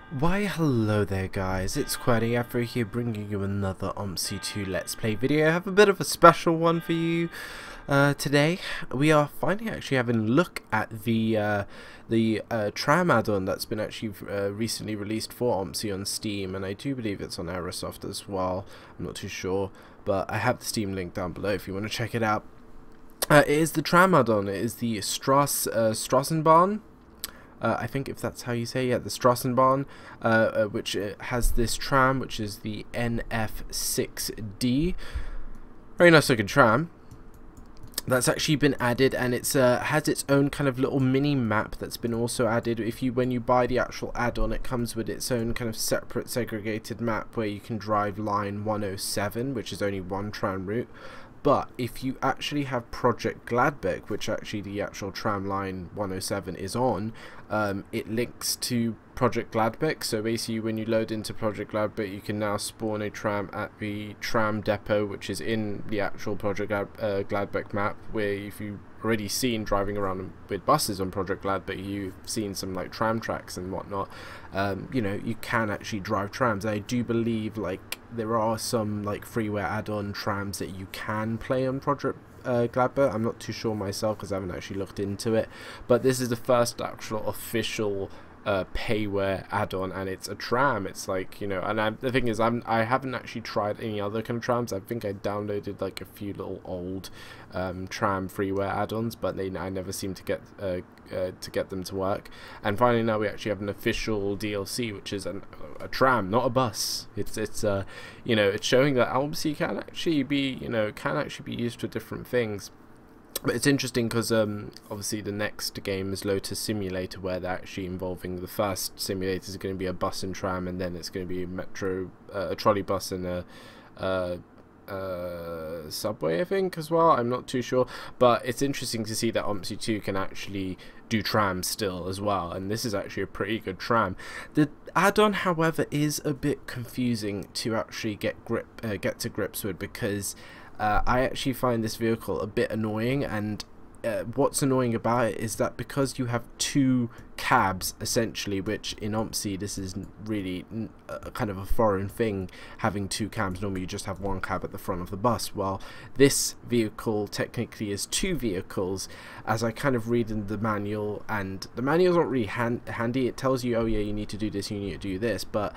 Why hello there guys, it's Qwerty Afro here bringing you another OMSI 2 Let's Play video. I have a bit of a special one for you today. We are finally actually having a look at the Tram Addon that's been actually recently released for OMSI on Steam, and I do believe it's on Aerosoft as well. I'm not too sure, but I have the Steam link down below if you want to check it out. It is the Tram Addon, it is the Straßenbahn. I think if that's how you say it, yeah, the Straßenbahn, which has this tram, which is the NF6D. Very nice looking tram. That's actually been added, and it's has its own kind of little mini map that's been also added. When you buy the actual add-on, it comes with its own kind of separate segregated map where you can drive line 107, which is only one tram route. But if you actually have Projekt Gladbeck, which actually the actual tram line 107 is on, it links to Projekt Gladbeck. So basically when you load into Projekt Gladbeck, you can now spawn a tram at the tram depot, which is in the actual Projekt Gladbeck map, where if you've already seen driving around with buses on Projekt Gladbeck, you've seen some like tram tracks and whatnot. You know, you can actually drive trams. I do believe like there are some like freeware add-on trams that you can play on Projekt Gladbeck. I'm not too sure myself because I haven't actually looked into it, but this is the first actual official payware add-on, and it's a tram. It's like, you know, and the thing is, I haven't actually tried any other kind of trams. I think I downloaded like a few little old tram freeware add-ons, but I never seem to get them to work. And finally now we actually have an official DLC, which is a tram, not a bus. It's you know, it's showing that OMSI can actually be, you know, used for different things. But it's interesting because obviously the next game is Lotus Simulator, where they're actually involving, the first simulator is going to be a bus and tram, and then it's going to be a metro, a trolley bus and a subway, I think, as well. I'm not too sure, but it's interesting to see that OMSI 2 can actually do trams still as well, and this is actually a pretty good tram. The add-on, however, is a bit confusing to actually get to grips with, because I actually find this vehicle a bit annoying, and what's annoying about it is that because you have two cabs essentially, which in OMSI this is really kind of a foreign thing, having two cabs. Normally you just have one cab at the front of the bus. Well, this vehicle technically is two vehicles, as I kind of read in the manual, and the manual's not really handy. It tells you, oh yeah, you need to do this, you need to do this, but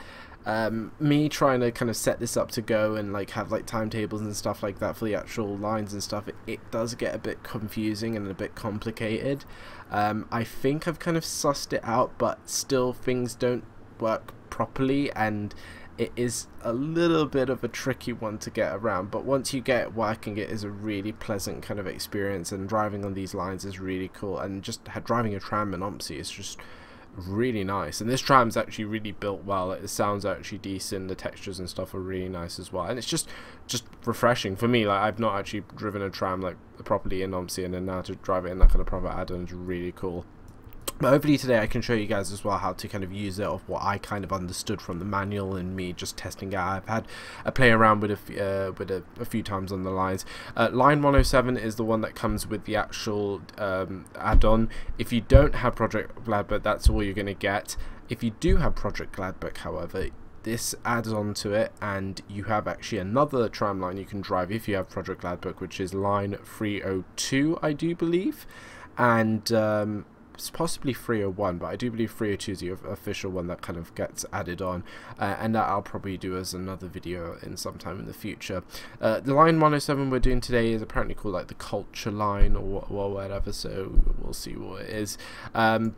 me trying to kind of set this up to go and like have like timetables and stuff like that for the actual lines and stuff, it does get a bit confusing and a bit complicated. I think I've kind of sussed it out, but still things don't work properly, and it is a little bit of a tricky one to get around. But once you get it working, it is a really pleasant kind of experience, and driving on these lines is really cool, and just driving a tram in OMSI is just really nice. And this tram's actually really built well. It sounds actually decent, the textures and stuff are really nice as well, and it's just refreshing for me. Like, I've not actually driven a tram like properly in OMSI, and then now to drive it in that kind of proper add-on is really cool. But hopefully today I can show you guys as well how to kind of use it, of what I kind of understood from the manual and me just testing it out. I've had a play around with a few times on the lines. Line 107 is the one that comes with the actual add-on. If you don't have Projekt Gladbeck, that's all you're going to get. If you do have Projekt Gladbeck, however, this adds on to it, and you have actually another tram line you can drive if you have Projekt Gladbeck, which is line 302, I do believe, and it's possibly 301, but I do believe 302 is the official one that kind of gets added on, and that I'll probably do as another video in sometime in the future. The line 107 we're doing today is apparently called like the culture line or whatever, so we'll see what it is. Other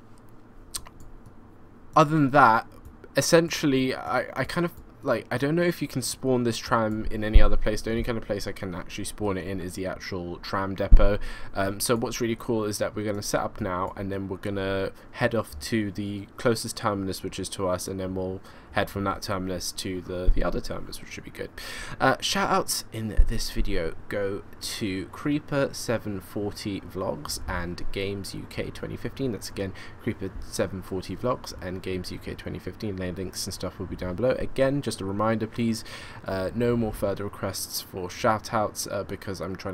than that, essentially I kind of like, I don't know if you can spawn this tram in any other place. The only kind of place I can actually spawn it in is the actual tram depot. So what's really cool is that we're going to set up now, and then we're going to head off to the closest terminus, which is to us, and then we'll head from that terminus to the other terminus, which should be good. Shoutouts in this video go to Creeper740 Vlogs and Games UK 2015. That's again Creeper740 Vlogs and Games UK 2015. Their links and stuff will be down below. Again, just a reminder, please, no more further requests for shoutouts, because I'm trying to get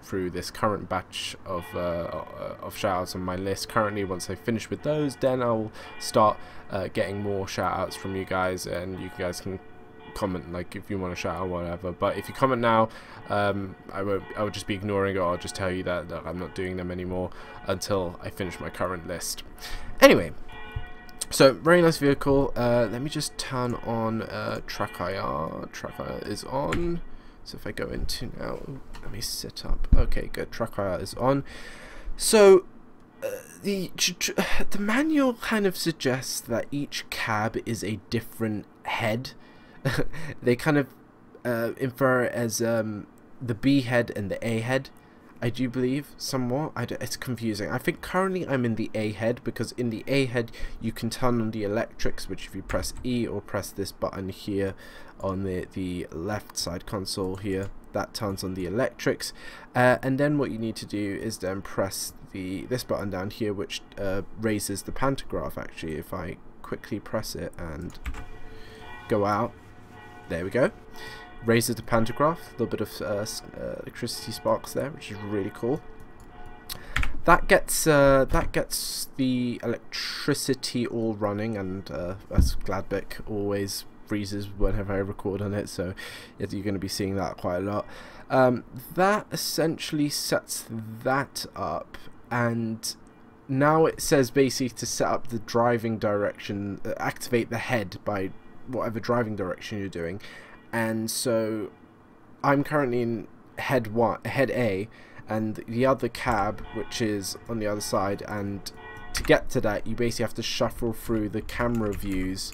through this current batch of shoutouts on my list. Currently, once I finish with those, then I'll start getting more shoutouts from you guys, and you guys can comment like if you want to shout out or whatever. But if you comment now, I will just be ignoring it, or I'll just tell you that I'm not doing them anymore until I finish my current list. Anyway, so very nice vehicle. Let me just turn on track IR. Track IR is on. So if I go into now, let me set up. Okay, good. Track IR is on. So the manual kind of suggests that each cab is a different head. They kind of infer it as the B head and the A head, I do believe, somewhat. It's confusing. I think currently I'm in the A head, because in the A head you can turn on the electrics, which if you press E or press this button here on the left side console here, that turns on the electrics, and then what you need to do is then press this button down here, which raises the pantograph. Actually, if I quickly press it and go out, there we go, raises the pantograph. A little bit of electricity sparks there, which is really cool. That gets the electricity all running, and as Gladbeck always freezes whenever I record on it, so you're going to be seeing that quite a lot. That essentially sets that up, and now it says basically to set up the driving direction, activate the head by whatever driving direction you're doing. And so I'm currently in head A, and the other cab, which is on the other side, and to get to that you basically have to shuffle through the camera views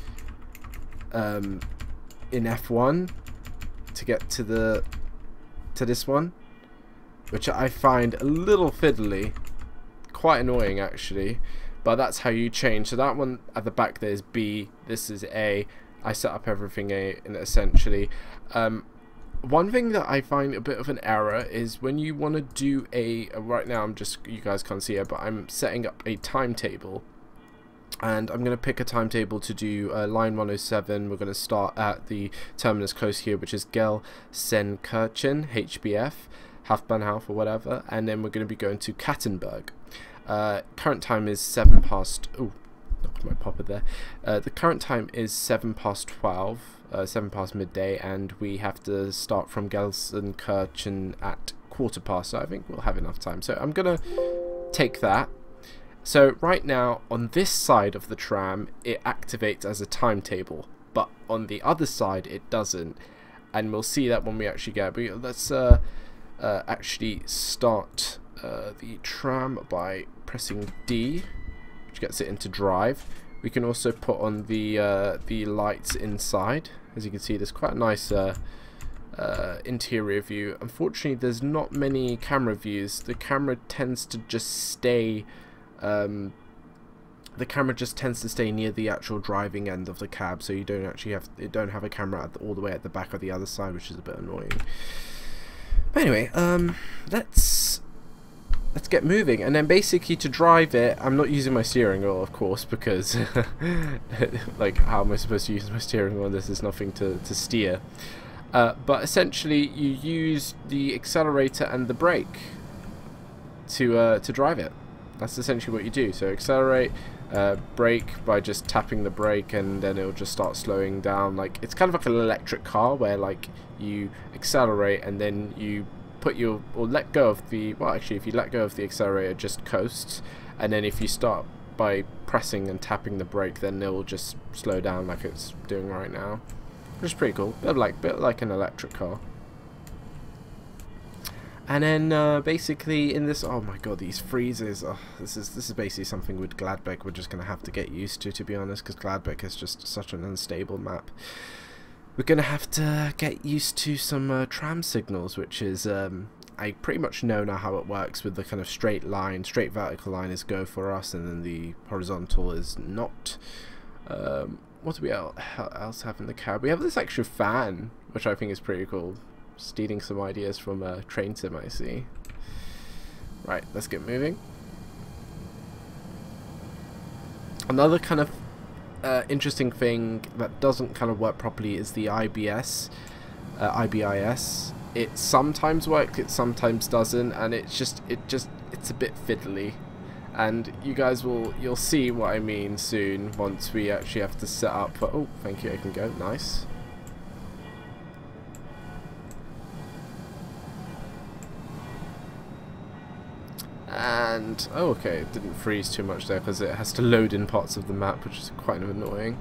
in F1 to get to this one, which I find a little fiddly, quite annoying actually, but that's how you change. So that one at the back there is B, this is A. I set up everything A, and essentially one thing that I find a bit of an error is when you want to do right now you guys can't see it, but I'm setting up a timetable, and I'm going to pick a timetable to do line 107. We're going to start at the terminus close here, which is Gelsenkirchen, HBF, Hauptbahnhof or whatever, and then we're going to be going to Kattenburg. Current time is 7 past... Oh, knocked my popper there. The current time is 7 past 12, 7 past midday, and we have to start from Gelsenkirchen at 15:15, so I think we'll have enough time. So I'm going to take that. So right now, on this side of the tram, it activates as a timetable, but on the other side, it doesn't. And we'll see that when we actually get it. But let's actually start the tram by pressing D, which gets it into drive. We can also put on the lights inside. As you can see, there's quite a nice interior view. Unfortunately, there's not many camera views. The camera tends to just stay near the actual driving end of the cab, so you don't actually have a camera all the way at the back of the other side, which is a bit annoying. But anyway, let's get moving. And then basically to drive it, I'm not using my steering wheel, of course, because like, how am I supposed to use my steering wheel? This is nothing to steer. But essentially, you use the accelerator and the brake to drive it. That's essentially what you do. So accelerate, brake by just tapping the brake, and then it'll just start slowing down. Like, it's kind of like an electric car where like you accelerate and then you put or let go of the, well, actually if you let go of the accelerator, it just coasts, and then if you start by pressing and tapping the brake, then it will just slow down like it's doing right now, which is pretty cool. Bit like an electric car. And then basically in this, oh my god, these freezes, this is basically something with Gladbeck we're just gonna have to get used to be honest, because Gladbeck is just such an unstable map. We're gonna have to get used to some tram signals, which is I pretty much know now how it works with the kind of straight vertical line is go for us, and then the horizontal is not. What do we else have in the cab? We have this extra fan, which I think is pretty cool. Stealing some ideas from Train Sim, I see. Right, let's get moving. Another kind of interesting thing that doesn't kind of work properly is the IBIS, it sometimes works, it sometimes doesn't, and it's a bit fiddly. And you'll see what I mean soon once we actually have to set up. Oh, thank you, I can go. Nice. And oh, okay, it didn't freeze too much there because it has to load in parts of the map, which is quite annoying.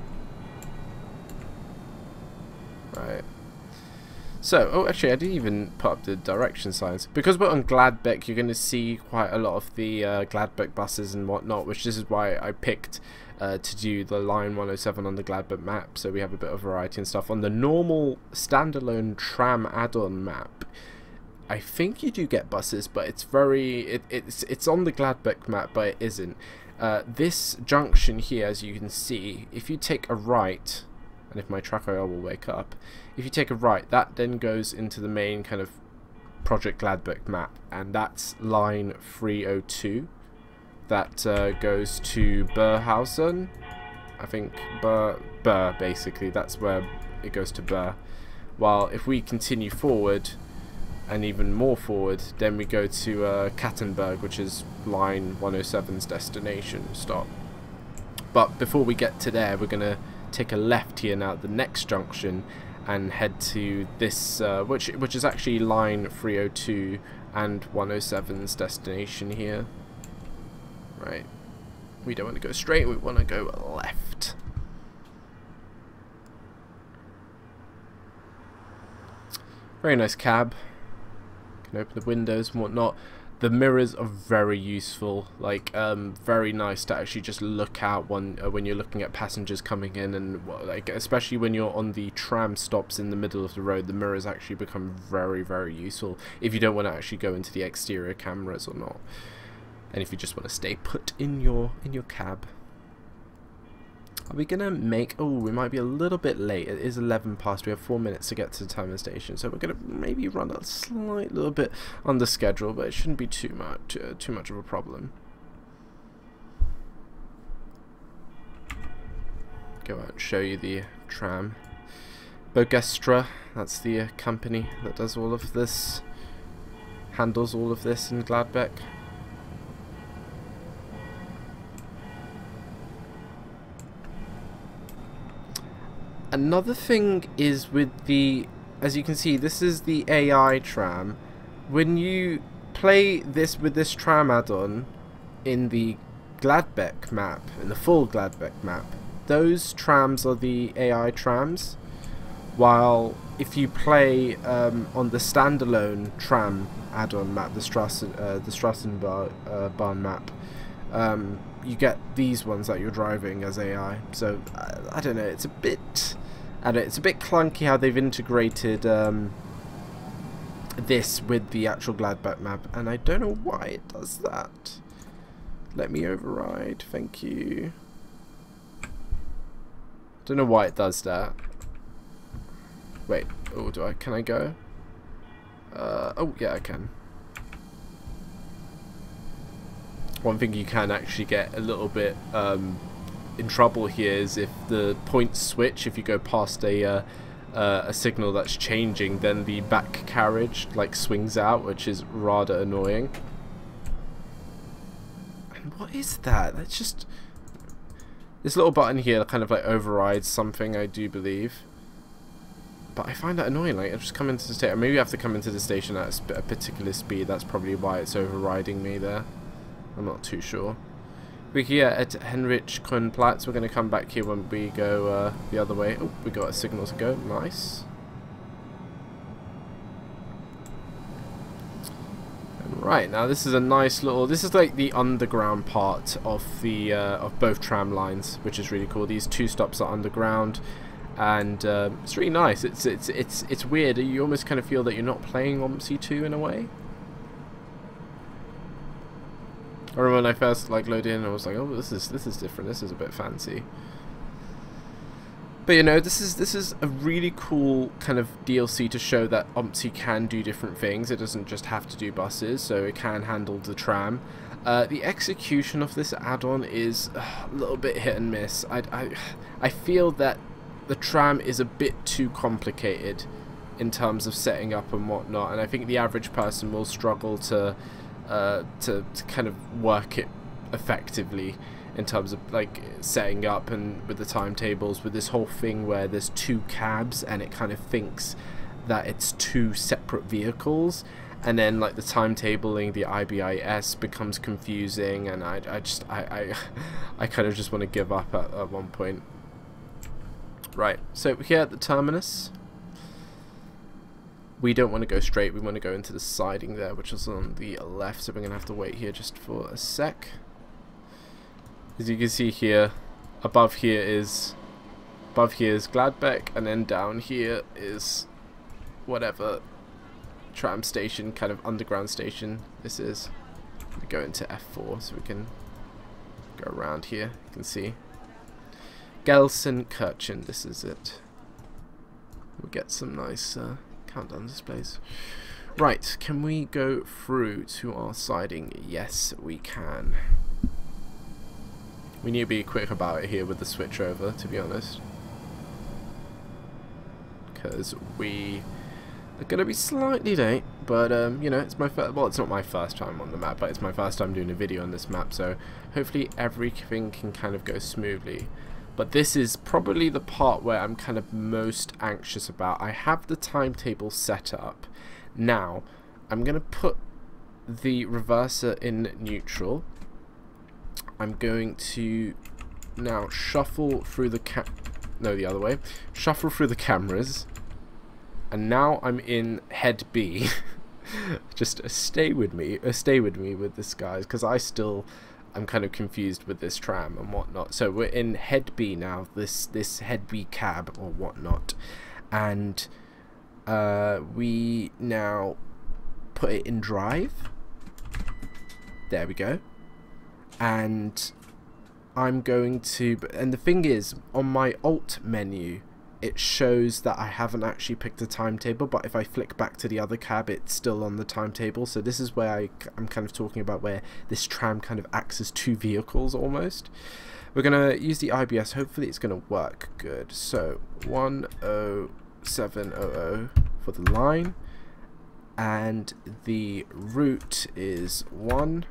Right. So, oh, actually, I didn't even put up the direction signs. Because we're on Gladbeck, you're going to see quite a lot of the Gladbeck buses and whatnot, which this is why I picked to do the line 107 on the Gladbeck map, so we have a bit of variety and stuff. On the normal standalone Tram Addon map, I think you do get buses, but it's it's on the Gladbeck map, but it isn't. This junction here, as you can see, if you take a right, and if my track IR will wake up, if you take a right, that then goes into the main kind of Projekt Gladbeck map, and that's line 302. That goes to Burhausen, I think. Burr, basically, that's where it goes to Burr. While if we continue forward, and even more forward, then we go to Kattenberg, which is line 107's destination stop. But before we get to there, we're going to take a left here now at the next junction and head to this, which is actually line 302 and 107's destination here. Right. We don't want to go straight, we want to go left. Very nice cab. Can open the windows and whatnot. The mirrors are very useful, like very nice to actually just look out when you're looking at passengers coming in, and like especially when you're on the tram stops in the middle of the road, the mirrors actually become very, very useful if you don't want to actually go into the exterior cameras or not, and if you just want to stay put in your cab. Are we gonna make? Oh, we might be a little bit late. It is 11 past. We have 4 minutes to get to the Terminal station, so we're gonna maybe run a slight little bit on the schedule, but it shouldn't be too much of a problem. Go out and show you the tram. Bogestra, that's the company that does all of this, handles all of this in Gladbeck. Another thing is with the, as you can see, this is the AI tram. When you play this with this tram add-on in the Gladbeck map, in the full Gladbeck map, those trams are the AI trams, while if you play on the standalone tram add-on map, the Straßenbahnen map, you get these ones that you're driving as AI. So I don't know, it's a bit clunky how they've integrated this with the actual Gladbeck map, and I don't know why it does that. Let me override, thank you. Don't know why it does that. Wait, oh, can I go? Oh yeah, I can. One thing you can actually get a little bit in trouble here is if the points switch. If you go past a signal that's changing, then the back carriage like swings out, which is rather annoying. And what is that? That's just this little button here that kind of like overrides something, I do believe. But I find that annoying. Like, I just come into the station, or maybe I have to come into the station at a particular speed. That's probably why it's overriding me there. I'm not too sure. We're here at Heinrich-Kronplatz. We're going to come back here when we go the other way. Oh, we got a signal to go. Nice. Right, now this is a nice little. This is like the underground part of the of both tram lines, which is really cool. These two stops are underground, and it's really nice. It's weird. You almost kind of feel that you're not playing OMSI 2 in a way. I remember when I first like loaded in, I was like, oh, this is different. This is a bit fancy. But you know, this is a really cool kind of DLC to show that OMSI can do different things. It doesn't just have to do buses, so it can handle the tram. The execution of this add-on is a little bit hit and miss. I feel that the tram is a bit too complicated in terms of setting up and whatnot, and I think the average person will struggle to kind of work it effectively in terms of like setting up and with the timetables, with this whole thing where there's two cabs and it kind of thinks that it's two separate vehicles, and then like the timetabling, the IBIS becomes confusing, and I kind of just want to give up at one point. Right, so here at the terminus, we don't want to go straight, we want to go into the siding there, which is on the left, so we're going to have to wait here just for a sec. As you can see here, above here is Gladbeck, and then down here is whatever tram station, kind of underground station this is. We go into F4 so we can go around here. You can see Gelsenkirchen, this is it. We'll get some nice countdown displays. Right, can we go through to our siding? Yes, we can. We need to be quick about it here with the switch over, to be honest, because we are going to be slightly late, but you know, it's my well, it's not my first time on the map, but it's my first time doing a video on this map, so hopefully everything can kind of go smoothly. But this is probably the part where I'm kind of most anxious about. I have the timetable set up. Now, I'm going to put the reverser in neutral. I'm going to now shuffle through the the other way. Shuffle through the cameras. And now I'm in head B. Just stay with me with this, guys, because I'm kind of confused with this tram and whatnot. So we're in head B now, this head B cab or whatnot, and we now put it in drive. There we go. And I'm going to, and the thing is, on my alt menu it shows that I haven't actually picked a timetable, but if I flick back to the other cab it's still on the timetable. So this is where I'm kind of talking about where this tram kind of acts as two vehicles almost. We're going to use the IBS, hopefully it's going to work good. So 10700 for the line, and the route is 1,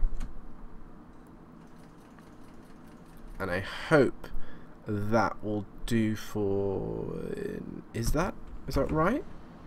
and I hope that will do for, is that right?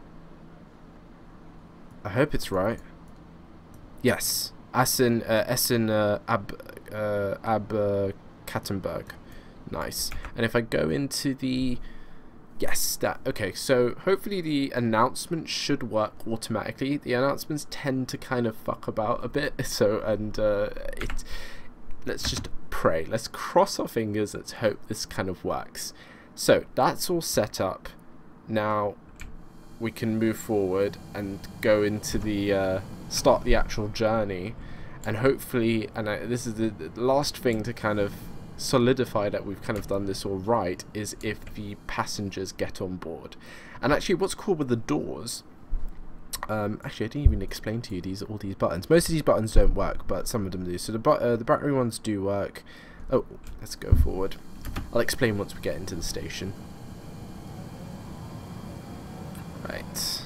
I hope it's right. Yes, Essen ab Kattenberg. Nice. And if I go into the, yes, that, okay, so hopefully the announcement should work automatically. The announcements tend to kind of fuck about a bit, so, and let's just pray, let's cross our fingers, let's hope this kind of works. So that's all set up. Now we can move forward and go into the start the actual journey, and hopefully, and this is the last thing to kind of solidify that we've kind of done this all right, is if the passengers get on board. And actually what's cool with the doors, actually I didn't even explain to you all these buttons. Most of these buttons don't work, but some of them do. So the battery ones do work. Oh, let's go forward. I'll explain once we get into the station. Right.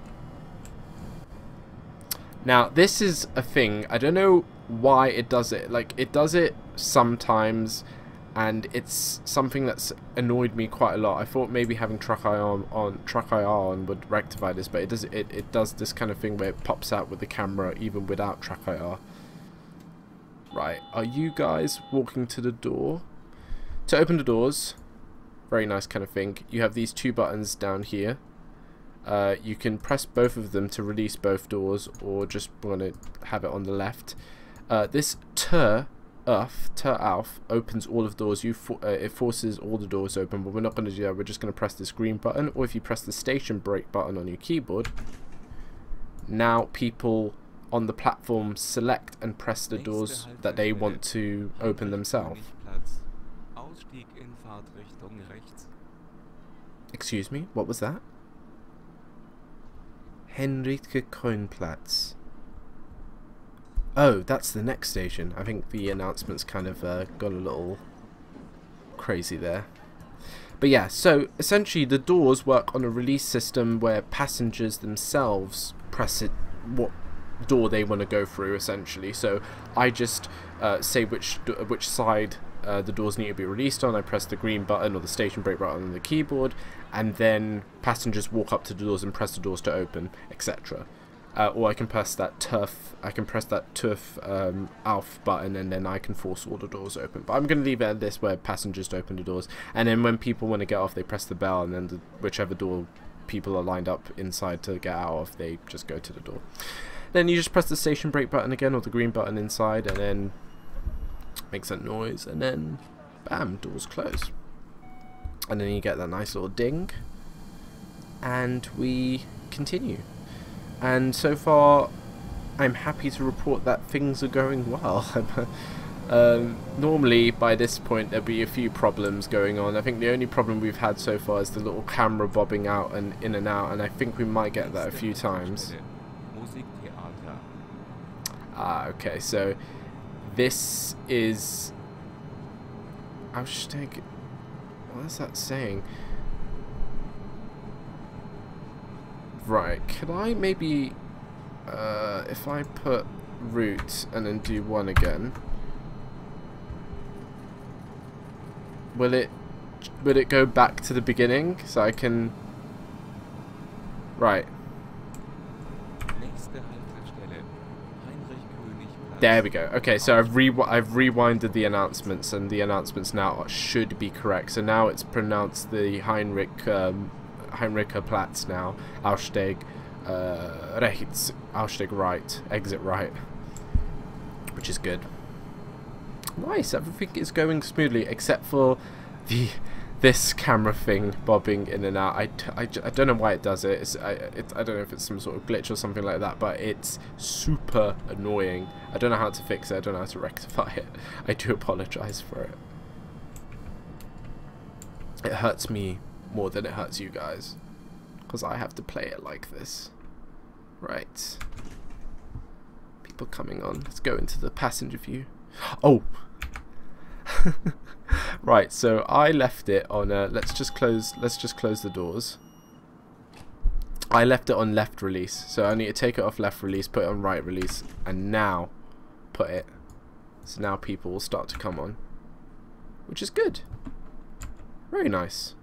Now this is a thing, I don't know why it does it. Like, it does it sometimes, and it's something that's annoyed me quite a lot. I thought maybe having Truck IR on would rectify this, but it does this kind of thing where it pops out with the camera even without Truck IR. Right, are you guys walking to the door? To open the doors, very nice kind of thing, you have these two buttons down here. You can press both of them to release both doors, or just want to have it on the left. This Tür auf opens all of the doors. It forces all the doors open, but we're not going to do that. We're just going to press this green button, or if you press the station brake button on your keyboard, now people on the platform select and press the doors that they want to open themselves. Excuse me, what was that? Henrique-Kroonplatz. Oh, that's the next station. I think the announcements kind of got a little crazy there. But yeah, so essentially the doors work on a release system where passengers themselves press it, what door they want to go through, essentially. So I just say which side the doors need to be released on. I press the green button or the station brake button on the keyboard, and then passengers walk up to the doors and press the doors to open, etc. Or I can press that turf auf button, and then I can force all the doors open. But I'm going to leave it at this, where passengers open the doors, and then when people want to get off, they press the bell, and then whichever door people are lined up inside to get out of, they just go to the door. Then you just press the station brake button again, or the green button inside, and then makes that noise, and then bam, doors close. And then you get that nice little ding, and we continue. And so far, I'm happy to report that things are going well. Normally, by this point, there'll be a few problems going on. I think the only problem we've had so far is the little camera bobbing out and in and out, and I think we might get that a few times. Okay, so this is... What is that saying? Right, can I maybe, if I put route and then do 1 again, will it go back to the beginning so I can, right. There we go. Okay, so I've rewinded the announcements, and the announcements now should be correct. So now it's pronounced the Heinricher Platz now. Ausstieg rechts. Ausstieg right. Exit right. Which is good. Nice. Everything is going smoothly except for this camera thing bobbing in and out. I don't know why it does it. I don't know if it's some sort of glitch or something like that, but it's super annoying. I don't know how to fix it. I don't know how to rectify it. I do apologize for it. It hurts me more than it hurts you guys, because I have to play it like this. Right. People coming on. Let's go into the passenger view. Oh! Right, so I left it on let's just close the doors. I left it on left release, so I need to take it off left release, put it on right release, and now put it. So now people will start to come on, which is good. Very nice.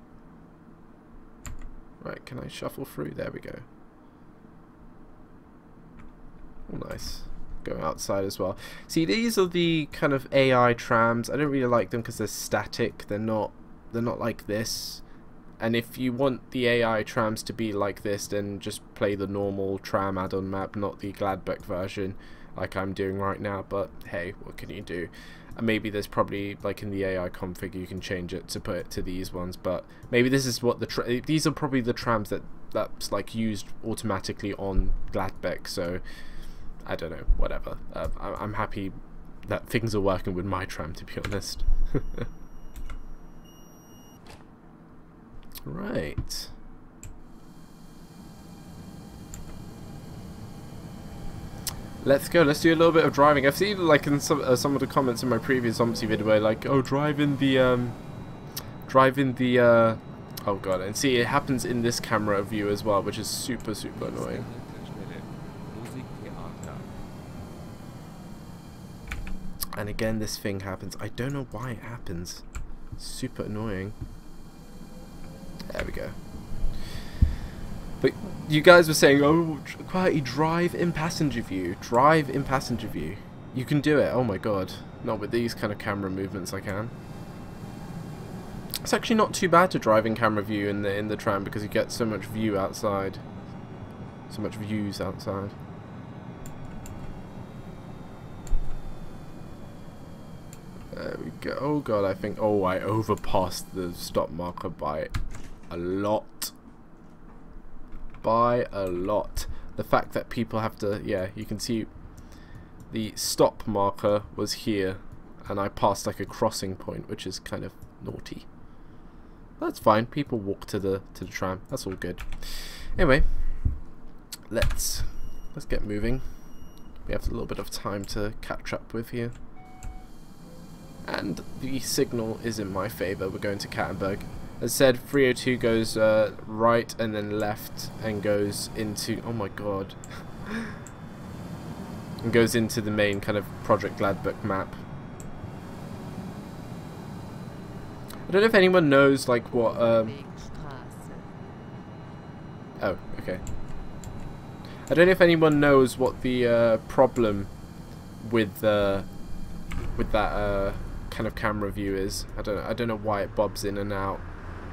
Right, can I shuffle through? There we go. Oh, nice. Go outside as well. See, these are the kind of AI trams. I don't really like them because they're static. They're not like this. And if you want the AI trams to be like this, then just play the normal Tram Addon map, not the Gladbeck version like I'm doing right now. But hey, what can you do? And maybe there's probably, like in the AI config, you can change it to put it to these ones. But maybe this is what these are probably the trams that's like used automatically on Gladbeck. So I don't know, whatever. I'm happy that things are working with my tram, to be honest. Right. Let's go. Let's do a little bit of driving. I've seen, like, in some of the comments in my previous OMSI video, where, like, oh, drive in the oh god, and see, it happens in this camera view as well, which is super annoying. And again, this thing happens. I don't know why it happens. Super annoying. There we go. But you guys were saying, oh, Qwertee, drive in passenger view. Drive in passenger view. You can do it. Oh my god. Not with these kind of camera movements I can. It's actually not too bad to drive in camera view in the tram, because you get so much view outside. So much views outside. There we go. Oh god, I think... Oh, I overpassed the stop marker by a lot. By a lot. The fact that people have to... Yeah, you can see the stop marker was here, and I passed like a crossing point, which is kind of naughty. That's fine. People walk to the tram. That's all good. Anyway, let's get moving. We have a little bit of time to catch up with here. And the signal is in my favour. We're going to Kattenberg. As said, 302 goes right and then left and goes into, oh my god, and goes into the main kind of Projekt Gladbeck map. I don't know if anyone knows like what oh, okay. I don't know if anyone knows what the problem with that kind of camera view is. I don't know why it bobs in and out.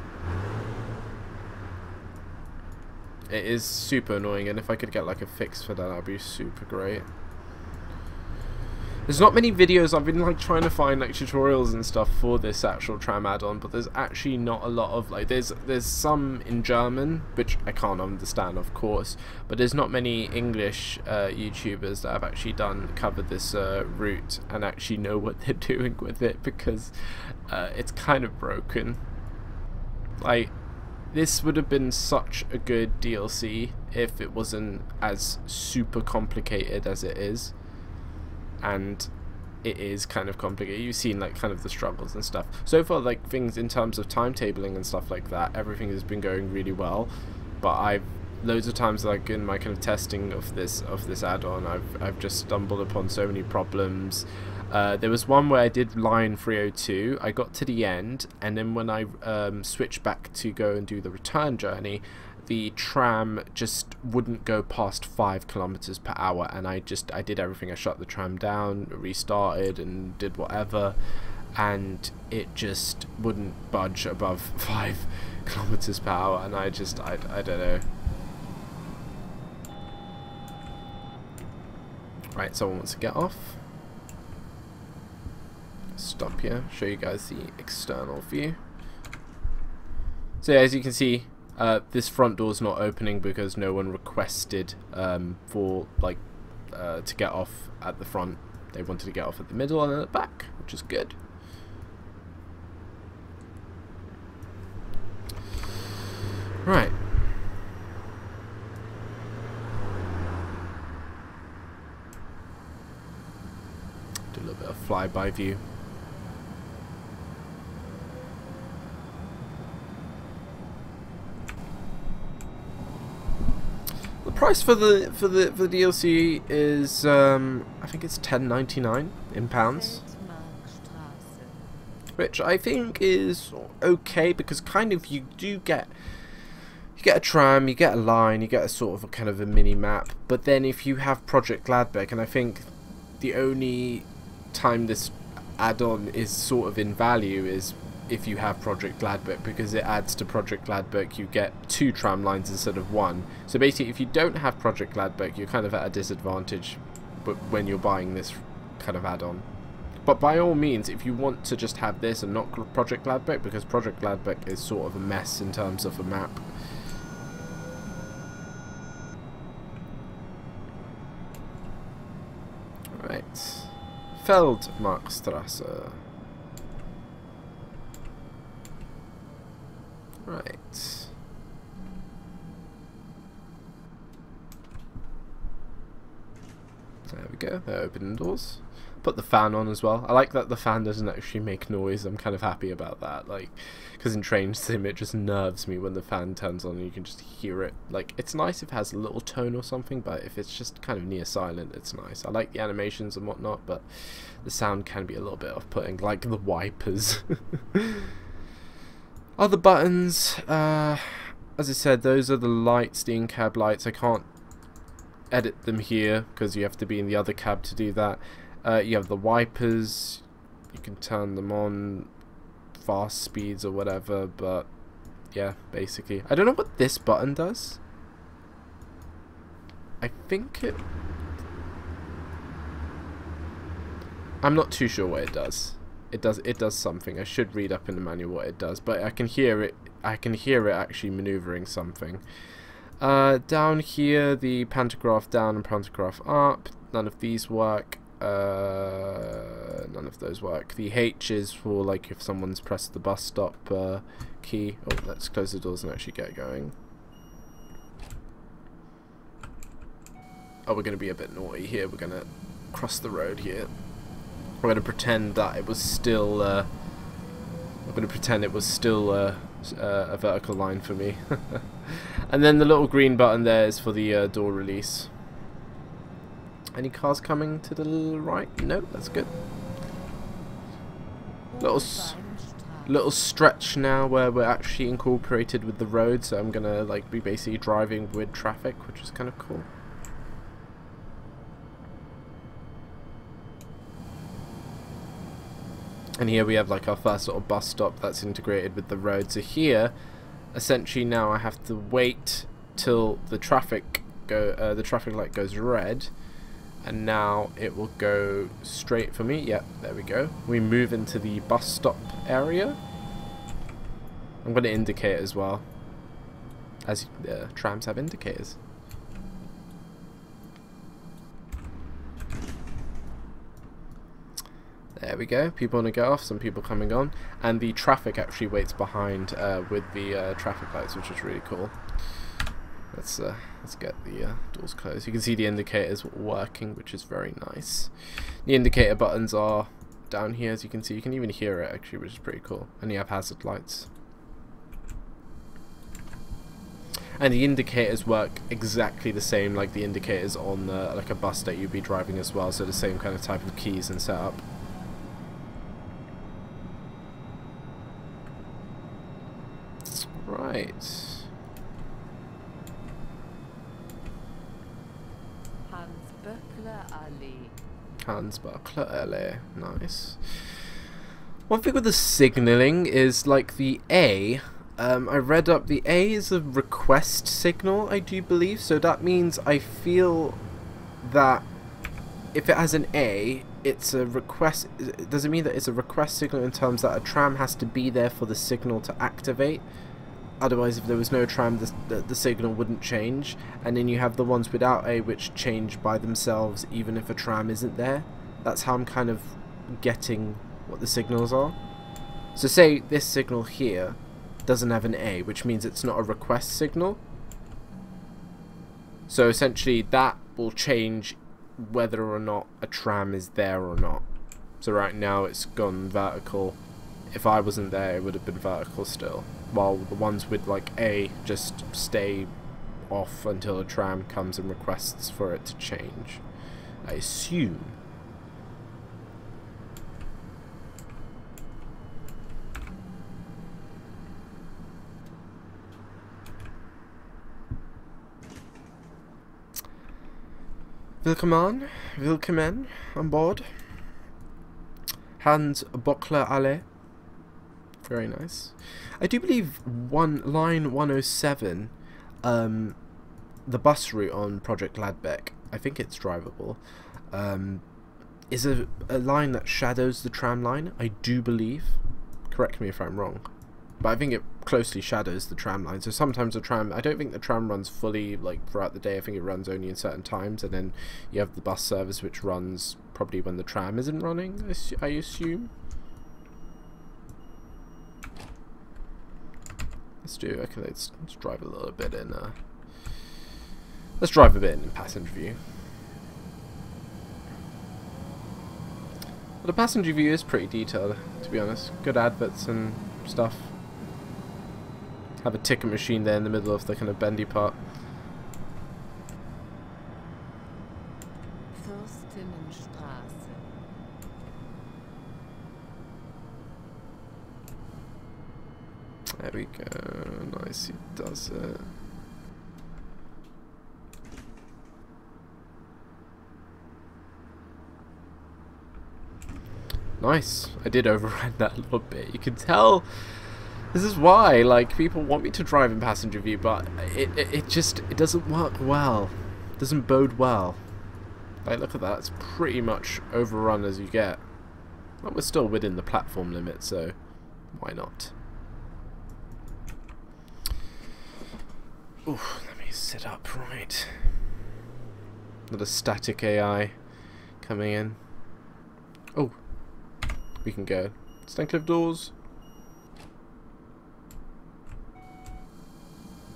It is super annoying, and if I could get like a fix for that, that'd be super great. There's not many videos. I've been like trying to find like tutorials and stuff for this actual Tram add-on, but there's actually not a lot of like there's some in German, which I can't understand, of course, but there's not many English YouTubers that have actually covered this route and actually know what they're doing with it, because it's kind of broken. Like, this would have been such a good DLC if it wasn't as super complicated as it is. And it is kind of complicated. You've seen like kind of the struggles and stuff. So far, like things in terms of timetabling and stuff like that, everything has been going really well. But I've loads of times, like in my kind of testing of this add-on, I've just stumbled upon so many problems. There was one where I did line 302. I got to the end, and then when I switched back to go and do the return journey, the tram just wouldn't go past 5 kilometers per hour, and I did everything. I shut the tram down, restarted, and did whatever, and it just wouldn't budge above 5 kilometers per hour, and I don't know. Right, someone wants to get off. Stop here, show you guys the external view. So yeah, as you can see, this front door's not opening because no one requested for like to get off at the front. They wanted to get off at the middle and at the back, which is good. Right. Do a little bit of flyby view. The price for the DLC is I think it's £10.99 in pounds, which I think is okay, because kind of you get a tram, you get a line, you get a sort of a kind of a mini map. But then if you have Projekt Gladbeck, and I think the only time this add-on is sort of in value is if you have Projekt Gladbeck, because it adds to Projekt Gladbeck. You get 2 tram lines instead of 1. So basically, if you don't have Projekt Gladbeck, you're kind of at a disadvantage when you're buying this kind of add-on. But by all means, if you want to just have this and not Projekt Gladbeck, because Projekt Gladbeck is sort of a mess in terms of a map. Right, Feldmarkstrasse. Right. There we go. They're opening doors. Put the fan on as well. I like that the fan doesn't actually make noise. I'm kind of happy about that. Like, because in Train Sim it just nerves me when the fan turns on and you can just hear it. Like, it's nice if it has a little tone or something, but if it's just kind of near silent, it's nice. I like the animations and whatnot, but the sound can be a little bit off-putting, like the wipers. Other buttons, as I said, those are the lights, the in-cab lights. I can't edit them here because you have to be in the other cab to do that. You have the wipers, you can turn them on, fast speeds or whatever, but yeah, basically. I don't know what this button does. I think I'm not too sure what it does. It does something. I should read up in the manual what it does, but I can hear it actually maneuvering something. Down here, the pantograph down and pantograph up, none of these work. None of those work. The H is for like if someone's pressed the bus stop key. Oh, let's close the doors and actually get going. Oh, we're going to be a bit naughty here. We're going to cross the road here. We're going to pretend that it was still a vertical line for me. And then the little green button there is for the door release. Any cars coming to the right? No, that's good. Little stretch now where we're actually incorporated with the road, so I'm gonna like be basically driving with traffic, which is kind of cool. And here we have like our first sort of bus stop that's integrated with the road. So here, essentially now I have to wait till the traffic light goes red, and now it will go straight for me. Yep, there we go. We move into the bus stop area. I'm going to indicate as well, as trams have indicators. There we go. People want to get off, some people coming on, and the traffic actually waits behind with the traffic lights, which is really cool. Let's get the doors closed. You can see the indicators working, which is very nice. The indicator buttons are down here, as you can see. You can even hear it actually, which is pretty cool. And you have hazard lights. And the indicators work exactly the same like the indicators on like a bus that you'd be driving as well. So the same kind of type of keys and setup. Right. Hans Buckler Alley. Nice. One thing with the signalling is like the A. I read up the A is a request signal, I do believe. So that means I feel that if it has an A, it's a request. Does it mean that it's a request signal in terms that a tram has to be there for the signal to activate? Otherwise, if there was no tram, the signal wouldn't change. And then you have the ones without A, which change by themselves even if a tram isn't there. That's how I'm kind of getting what the signals are. So say this signal here doesn't have an A, which means it's not a request signal. So essentially that will change whether or not a tram is there or not. So right now it's gone vertical. If I wasn't there, it would have been vertical still. While the ones with like A just stay off until a tram comes and requests for it to change, I assume. Willkommen on board. Hans Buckler Alley. Very nice. I do believe line 107, the bus route on Projekt Gladbeck, I think it's drivable, is a line that shadows the tram line, I do believe. Correct me if I'm wrong. But I think it closely shadows the tram line. So sometimes the tram, I don't think the tram runs fully like throughout the day. I think it runs only in certain times, and then you have the bus service which runs probably when the tram isn't running, I assume. Okay, let's drive a little bit in let's drive a bit in passenger view. Well, the passenger view is pretty detailed, to be honest. Good adverts and stuff. Have a ticket machine there in the middle of the kind of bendy part. There we go. Nice, he does it. Nice. I did override that a little bit. You can tell this is why, like, people want me to drive in passenger view, but it just doesn't work well. It doesn't bode well. Like, look at that. It's pretty much overrun as you get. But we're still within the platform limit, so why not? Ooh, let me sit up right. Not a static AI coming in. Oh, we can go. Stancliff doors.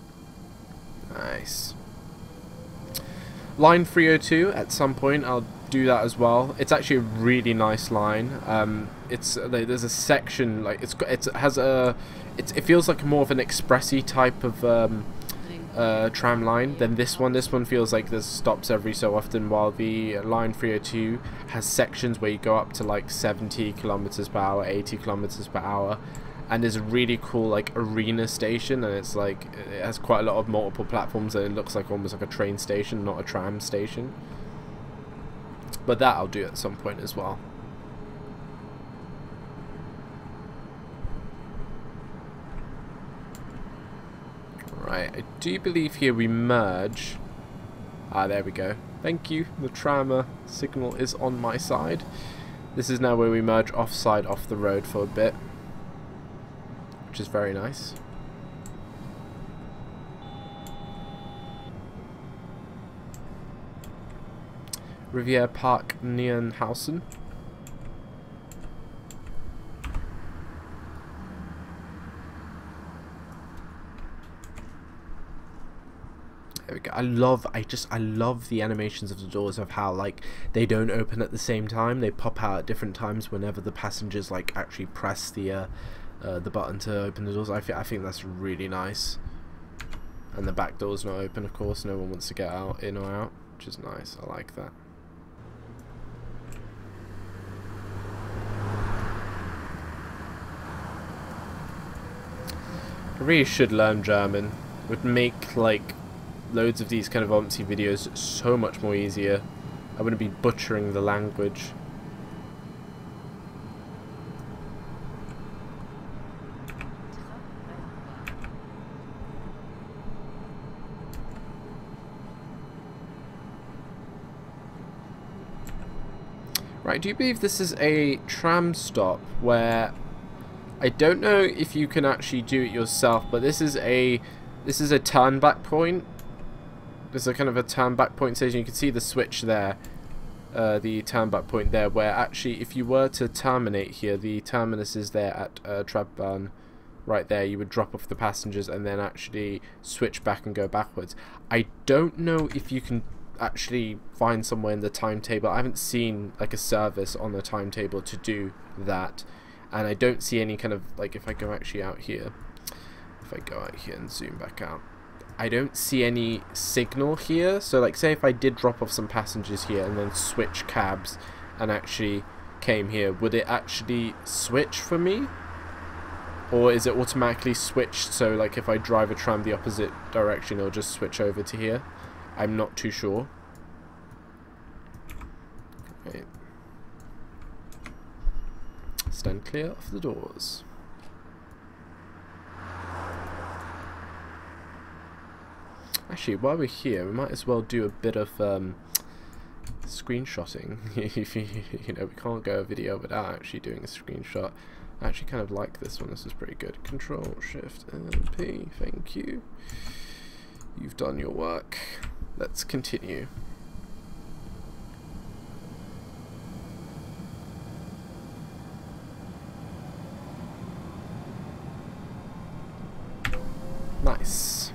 Nice. Line 302, at some point I'll do that as well. It's actually a really nice line. It's like, there's a section like it feels like more of an expressy type of tram line than this one. This one feels like there's stops every so often, while the line 302 has sections where you go up to like 70 kilometers per hour, 80 kilometers per hour. And there's a really cool like arena station, and it's like it has quite a lot of multiple platforms, and it looks like almost like a train station, not a tram station. But that I'll do at some point as well. Right, I do believe here we merge. Ah, there we go. Thank you. The tram signal is on my side. This is now where we merge offside off the road for a bit, which is very nice. Riviera Park Nienhausen. There we go. I love the animations of the doors, of how like they don't open at the same time. They pop out at different times whenever the passengers like actually press the button to open the doors. I think that's really nice. And the back door's not open, of course. No one wants to get out, in or out, which is nice. I like that. I really should learn German. It would make like loads of these kind of OMSI videos so much more easier. I wouldn't be butchering the language. Right, do you believe this is a tram stop where I don't know if you can actually do it yourself, but this is a turn back point. There's a kind of a turn back point station. You can see the switch there, the turn back point there, where actually if you were to terminate here, the terminus is there at Straßenbahnen right there. You would drop off the passengers and then actually switch back and go backwards. I don't know if you can actually find somewhere in the timetable. I haven't seen like a service on the timetable to do that. And I don't see any kind of, like, if I go actually out here, if I go out here and zoom back out, I don't see any signal here. So, like, say if I did drop off some passengers here and then switch cabs and actually came here, would it actually switch for me? Or is it automatically switched, so, like, if I drive a tram the opposite direction, it'll just switch over to here? I'm not too sure. Right. Stand clear of the doors. Actually, while we're here, we might as well do a bit of screenshotting. If you know, we can't go a video without actually doing a screenshot. I actually kind of like this one. This is pretty good. Control Shift and P. Thank you. You've done your work. Let's continue. Nice.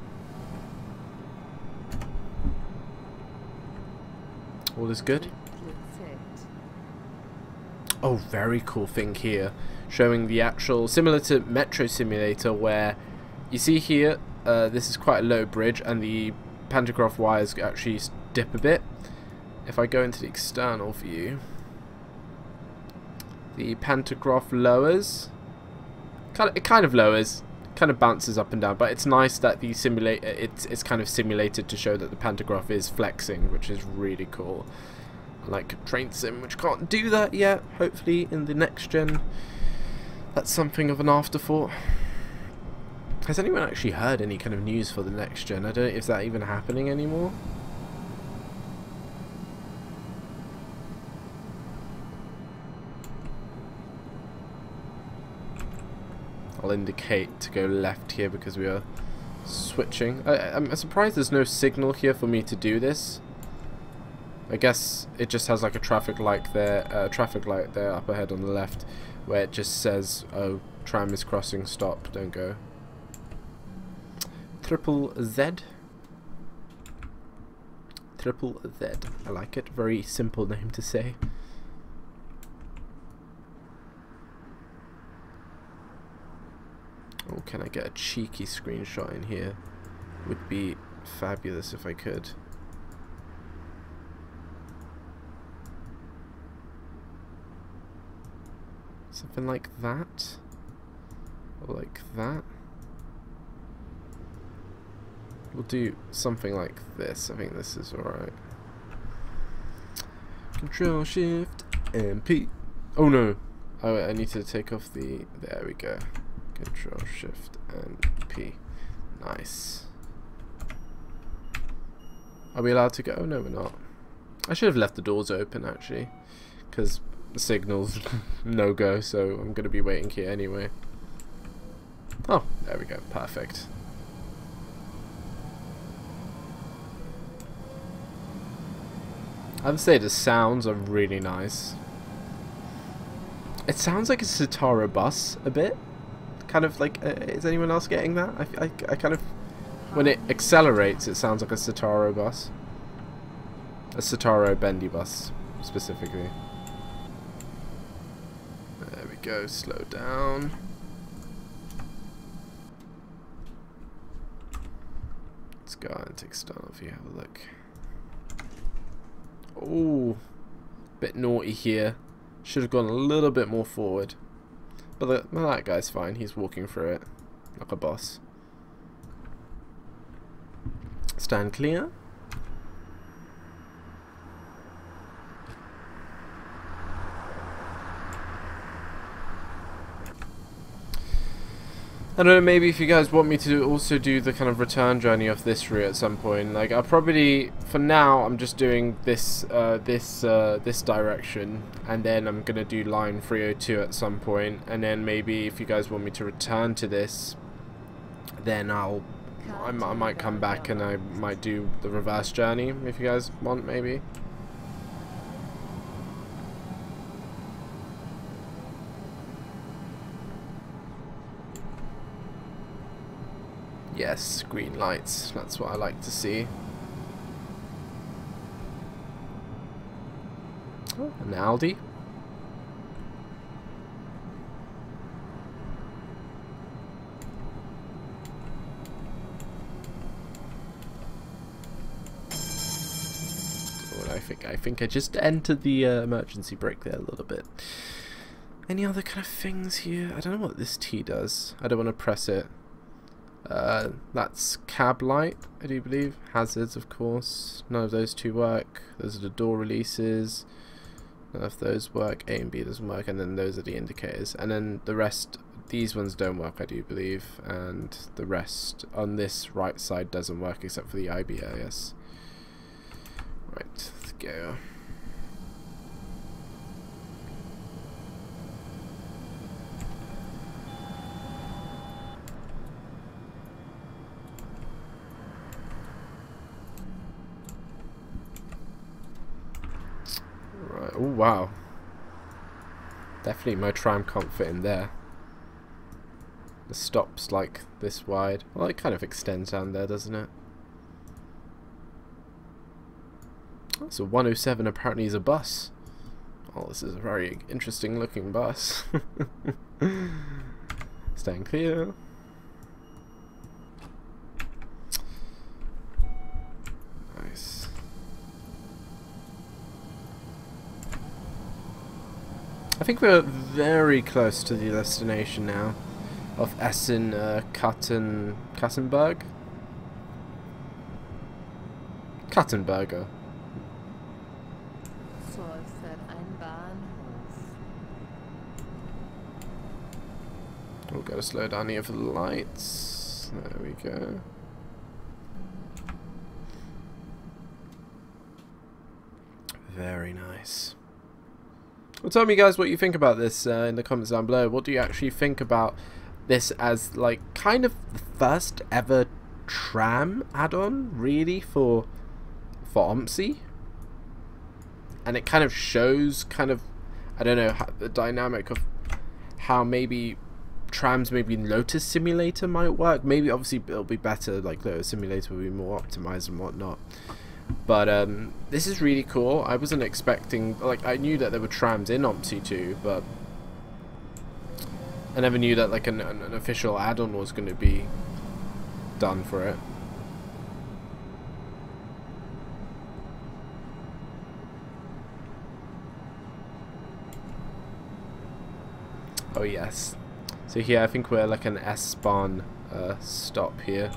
All is good. Oh, very cool thing here, showing the actual, similar to Metro Simulator, where you see here, this is quite a low bridge and the pantograph wires actually dip a bit. If I go into the external view, the pantograph lowers. It kind of lowers. Kind of bounces up and down, but it's nice that the it's kind of simulated to show that the pantograph is flexing, which is really cool. Like Train Sim, which can't do that yet. Hopefully in the next gen that's something of an afterthought. Has anyone actually heard any kind of news for the next gen? I don't know if that's even happening anymore. I'll indicate to go left here because we are switching. I'm surprised there's no signal here for me to do this. I guess it just has like a traffic light there up ahead on the left, where it just says, "Oh, tram is crossing, stop, don't go." Triple Z. I like it. Very simple name to say. Oh, can I get a cheeky screenshot in here? Would be fabulous if I could. Something like that. Or like that. We'll do something like this. I think this is alright. Control Shift and P. Oh no. Oh, I need to take off the. There we go. Control Shift and P. Nice. Are we allowed to go? No, we're not. I should have left the doors open actually, because the signal's no go. So I'm gonna be waiting here anyway. Oh, there we go. Perfect. I would say the sounds are really nice. It sounds like a Citaro bus a bit. Kind of like, is anyone else getting that? I kind of, when it accelerates, it sounds like a Citaro bus. A Citaro bendy bus, specifically. There we go, slow down. Let's go out and take a start if you have a look. Oh, bit naughty here. Should have gone a little bit more forward. But that guy's fine. He's walking through it like a boss. Stand clear. I don't know, maybe if you guys want me to also do the kind of return journey of this route at some point. Like, I'll probably, for now, I'm just doing this this direction, and then I'm gonna do line 302 at some point, and then maybe if you guys want me to return to this, then I might come back and I might do the reverse journey if you guys want, maybe. Yes, green lights. That's what I like to see. Oh, an Aldi. Oh, I think I just entered the emergency brake there a little bit. Any other kind of things here? I don't know what this T does. I don't want to press it. That's cab light, I do believe. Hazards, of course. None of those two work. Those are the door releases. None of those work. A and B doesn't work, and then those are the indicators. And then the rest, these ones don't work, I do believe. And the rest on this right side doesn't work except for the IBIS. Right, let's go. Oh wow, definitely my tram can't fit in there. The stop's like this wide. Well, it kind of extends down there, doesn't it? Oh, so 107 apparently is a bus. Oh, this is a very interesting looking bus. Staying clear. Nice. I think we're very close to the destination now of Essen, Kattenberger. We'll go slow down here for the lights. There we go. Very nice. Well, tell me guys what you think about this in the comments down below. What do you actually think about this as like kind of the first ever tram add-on really for OMSI? And it kind of shows kind of, I don't know, the dynamic of how maybe trams, maybe Lotus Simulator might work. Maybe obviously it'll be better, like Lotus Simulator will be more optimized and whatnot. But this is really cool. I wasn't expecting, like, I knew that there were trams in OMSI 2, but I never knew that like an official add-on was going to be done for it. Oh yes. So here I think we're like an S-Bahn stop here.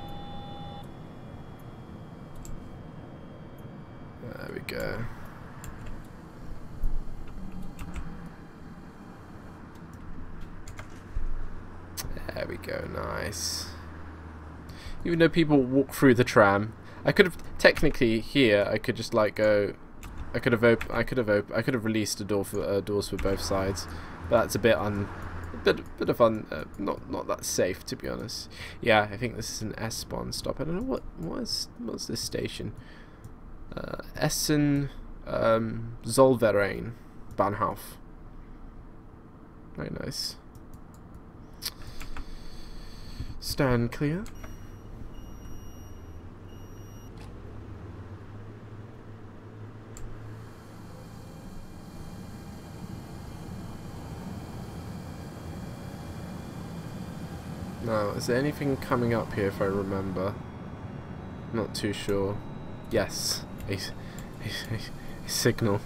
There we go. There we go, nice. Even though people walk through the tram, I could have technically here. I could just like go. I could have released the doors for both sides, but that's a bit not that safe, to be honest. Yeah, I think this is an S-Bahn stop. I don't know what's this station. Essen Zollverein Bahnhof. Very nice. Stand clear. Now, is there anything coming up here if I remember? Not too sure. Yes, a signal.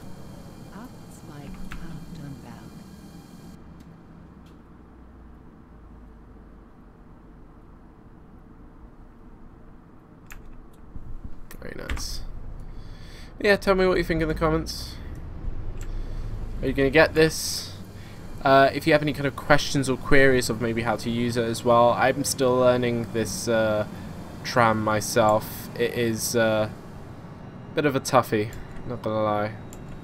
Very nice. Yeah, tell me what you think in the comments. Are you going to get this? If you have any kind of questions or queries of maybe how to use it as well, I'm still learning this tram myself. It is a bit of a toughie, not gonna lie.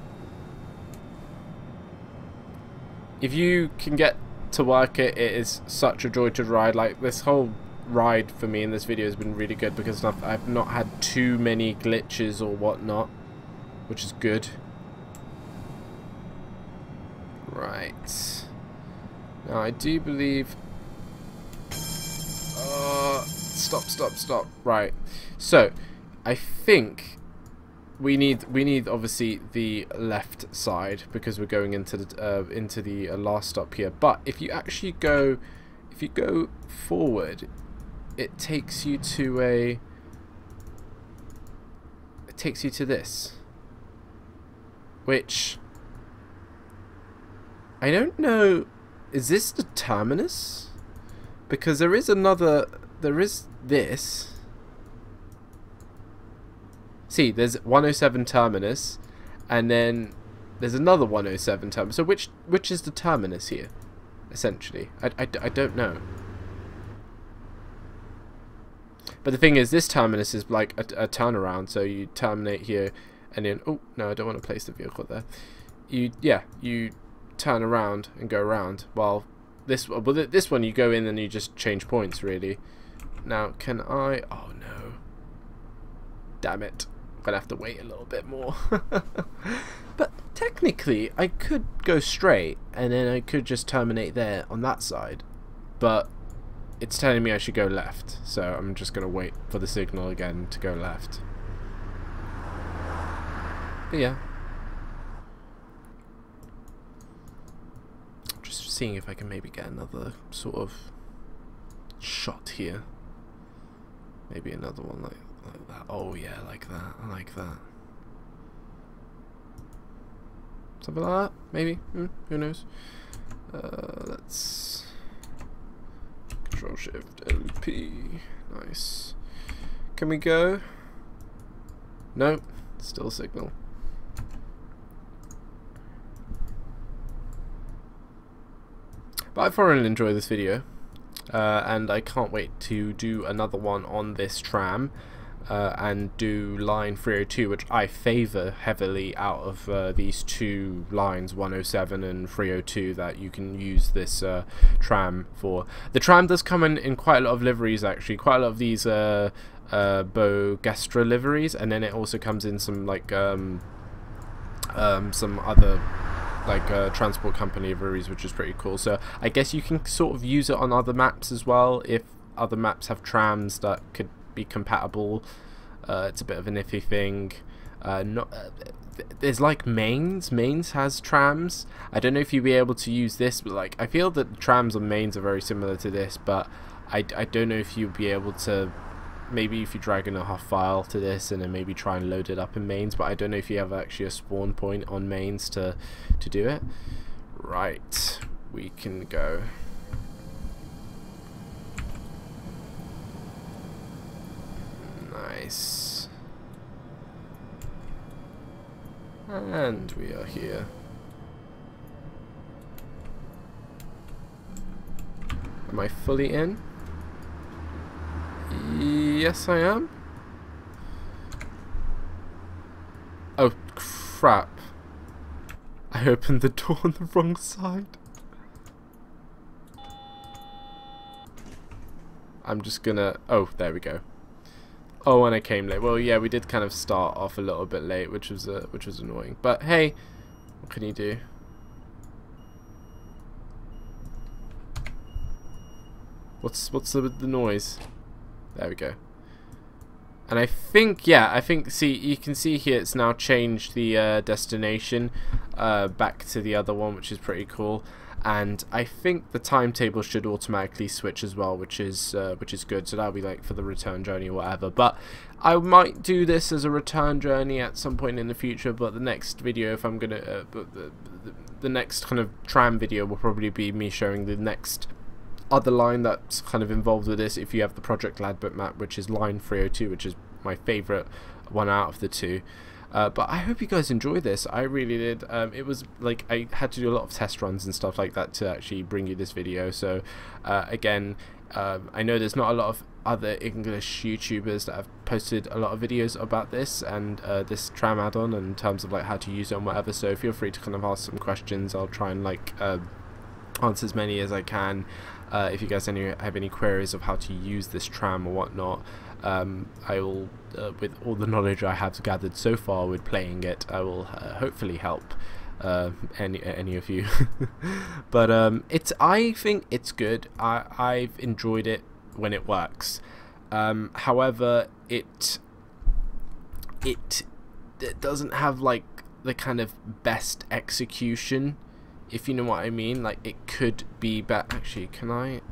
If you can get to work it, it is such a joy to ride. Like, this whole ride for me in this video has been really good because I've not had too many glitches or whatnot, which is good. Right. Now I do believe. Stop. Right. So, I think we need obviously the left side because we're going into the last stop here. But if you actually go, forward, it takes you to this, which I don't know. Is this the terminus? Because there is this. See, there's 107 terminus, and then there's another 107 terminus. So which is the terminus here, essentially? I don't know. But the thing is, this terminus is like a turnaround. So you terminate here, and then oh no, I don't want to place the vehicle there. You turn around and go around. Well, this one you go in and you just change points, really. Now, can I? Oh no! Damn it! I'm gonna have to wait a little bit more. But technically, I could go straight and then I could just terminate there on that side. But it's telling me I should go left, so I'm just gonna wait for the signal again to go left. But yeah. Seeing if I can maybe get another sort of shot here. Maybe another one like that. Oh yeah, like that. I like that. Something like that, maybe. Who knows? Let's Control Shift LP. Nice. Can we go? No, still signal. But I thoroughly enjoyed this video, and I can't wait to do another one on this tram and do line 302, which I favour heavily out of these two lines, 107 and 302, that you can use this tram for. The tram does come in quite a lot of liveries, actually, quite a lot of these Bogestra liveries, and then it also comes in some like some other transport company liveries, which is pretty cool. So I guess you can sort of use it on other maps as well, if other maps have trams that could be compatible It's a bit of an iffy thing. There's like mains. Mains has trams. I don't know if you'll be able to use this, but like I feel that trams on mains are very similar to this, but I don't know if you'll be able to. Maybe if you drag in a HUF file to this and then maybe try and load it up in mains, but I don't know if you have actually a spawn point on mains to do it. Right, we can go. Nice. And we are here. Am I fully in? Yes, I am. Oh, crap. I opened the door on the wrong side. I'm just gonna... Oh, there we go. Oh, and I came late. Well, yeah, we did kind of start off a little bit late, which was annoying. But hey, what can you do? What's the noise? There we go. And I think, yeah, see, you can see here it's now changed the destination back to the other one, which is pretty cool. And I think the timetable should automatically switch as well, which is good. So that'll be like for the return journey or whatever. But I might do this as a return journey at some point in the future. But the next video, if I'm gonna, the next kind of tram video will probably be me showing the next other line that's kind of involved with this. If you have the Projekt Gladbeck map, which is line 302, which is my favorite one out of the two. But I hope you guys enjoy this. I really did. It was like I had to do a lot of test runs and stuff like that to actually bring you this video. So again, I know there's not a lot of other English YouTubers that have posted a lot of videos about this and this Tram Addon in terms of like how to use it and whatever. So feel free to kind of ask some questions. I'll try and like answer as many as I can. If you guys have any queries of how to use this tram or whatnot, I will, with all the knowledge I have gathered so far with playing it, I will hopefully help any of you. But I think it's good. I've enjoyed it when it works. However, it doesn't have like the kind of best execution, if you know what I mean. Like it could be better. Actually, can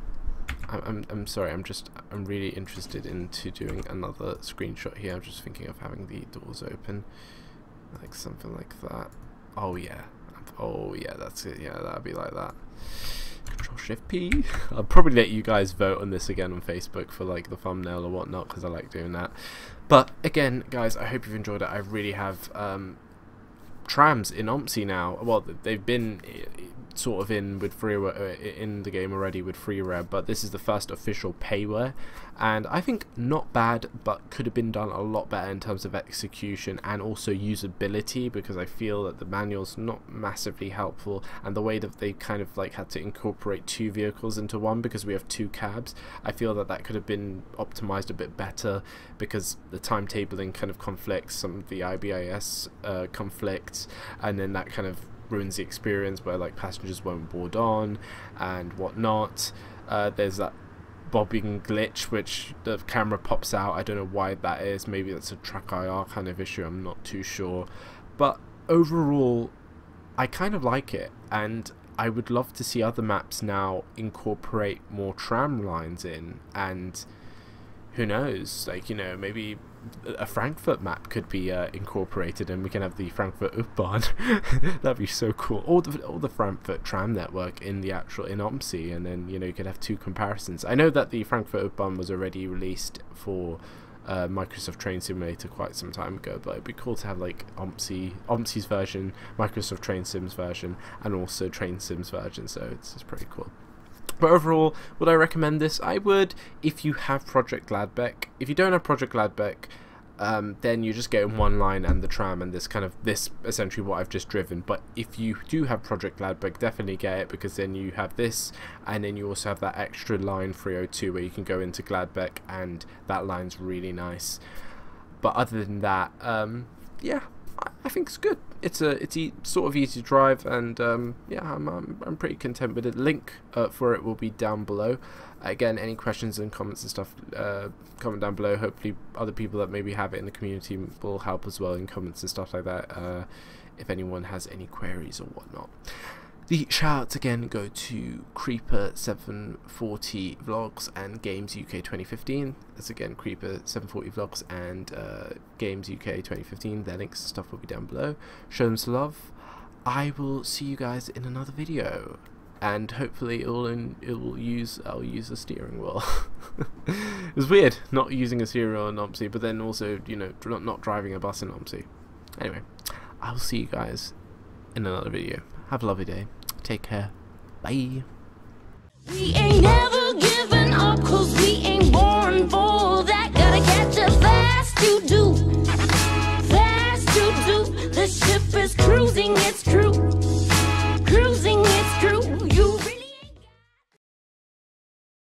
I'm sorry, I'm really interested into doing another screenshot here. I'm just thinking of having the doors open, like something like that. Oh yeah, that's it. Yeah, that'd be like that. Control Shift P. I'll probably let you guys vote on this again on Facebook for like the thumbnail or whatnot, because I like doing that. But again, guys, I hope you've enjoyed it. I really have. Trams in OMSI now. Well, they've been sort of in with freeware in the game already with freeware, but this is the first official payware, and I think not bad, but could have been done a lot better in terms of execution and also usability, because I feel that the manual's not massively helpful, and the way that they kind of like had to incorporate two vehicles into one because we have two cabs, I feel that that could have been optimized a bit better, because the timetabling kind of conflicts, some of the IBIS conflicts, and then that kind of ruins the experience where like passengers won't board on and whatnot. There's that bobbing glitch which the camera pops out. I don't know why that is. Maybe that's a track IR kind of issue, I'm not too sure. But overall, I kind of like it, and I would love to see other maps now incorporate more tram lines in, and who knows, like, you know, maybe a Frankfurt map could be incorporated, and we can have the Frankfurt U-Bahn. That'd be so cool. All the Frankfurt tram network in the actual OMSI, and then, you know, you could have two comparisons. I know that the Frankfurt U-Bahn was already released for Microsoft Train Simulator quite some time ago, but it'd be cool to have like OMSI's version, Microsoft Train Sims version, and also Train Sims version. So it's pretty cool. But overall, would I recommend this? I would, if you have Projekt Gladbeck. If you don't have Projekt Gladbeck, then you're just getting one line and the tram and this essentially what I've just driven. But if you do have Projekt Gladbeck, definitely get it, because then you have this, and then you also have that extra line 302 where you can go into Gladbeck, and that line's really nice. But other than that, yeah, I think it's good. It's sort of easy to drive, and yeah, I'm pretty content with it. Link for it will be down below. Again, any questions and comments and stuff, comment down below. Hopefully other people that maybe have it in the community will help as well in comments and stuff like that, if anyone has any queries or whatnot. The shoutouts again go to Creeper740 Vlogs and Games UK 2015. That's again Creeper740 Vlogs and Games UK 2015. Their links and stuff will be down below. Show them some love. I will see you guys in another video, and hopefully I'll use a steering wheel. It was weird not using a steering wheel in OMSI, but then also, you know, not driving a bus in OMSI. Anyway, I'll see you guys in another video. Have a lovely day. Take care. Bye. We ain't never giving up, 'cause we ain't born for that. Gotta catch up fast, you do. Fast, you do. The ship is